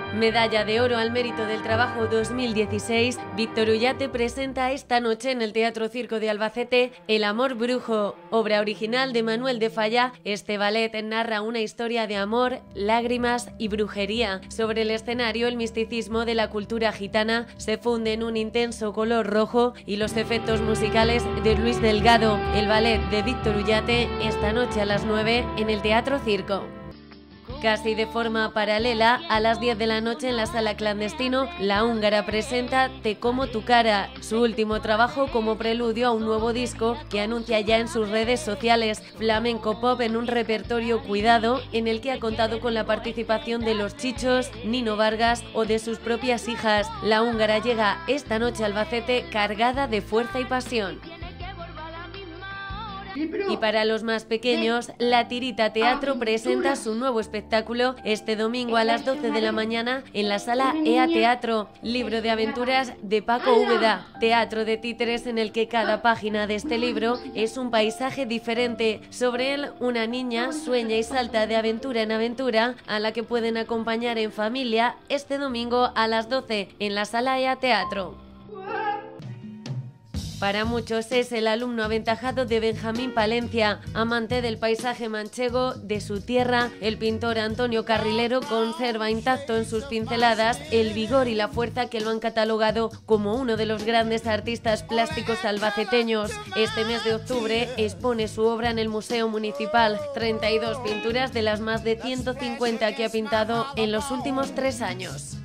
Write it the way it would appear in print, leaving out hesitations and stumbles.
Medalla de Oro al Mérito del Trabajo 2016, Víctor Ullate presenta esta noche en el Teatro Circo de Albacete El amor brujo, obra original de Manuel de Falla. Este ballet narra una historia de amor, lágrimas y brujería. Sobre el escenario, el misticismo de la cultura gitana se funde en un intenso color rojo y los efectos musicales de Luis Delgado. El ballet de Víctor Ullate esta noche a las 9 en el Teatro Circo. Casi de forma paralela, a las 10 de la noche en la Sala Clandestino, La Húngara presenta Te como tu cara, su último trabajo como preludio a un nuevo disco que anuncia ya en sus redes sociales, flamenco pop en un repertorio cuidado en el que ha contado con la participación de Los Chichos, Nino Vargas o de sus propias hijas. La Húngara llega esta noche a Albacete cargada de fuerza y pasión. Y para los más pequeños, La Tirita Teatro presenta su nuevo espectáculo este domingo a las 12 de la mañana en la Sala EA Teatro, libro de aventuras de Paco Úbeda, teatro de títeres en el que cada página de este libro es un paisaje diferente. Sobre él, una niña sueña y salta de aventura en aventura a la que pueden acompañar en familia este domingo a las 12 en la Sala EA Teatro. Para muchos es el alumno aventajado de Benjamín Palencia, amante del paisaje manchego de su tierra. El pintor Antonio Carrilero conserva intacto en sus pinceladas el vigor y la fuerza que lo han catalogado como uno de los grandes artistas plásticos albaceteños. Este mes de octubre expone su obra en el Museo Municipal, 32 pinturas de las más de 150 que ha pintado en los últimos 3 años.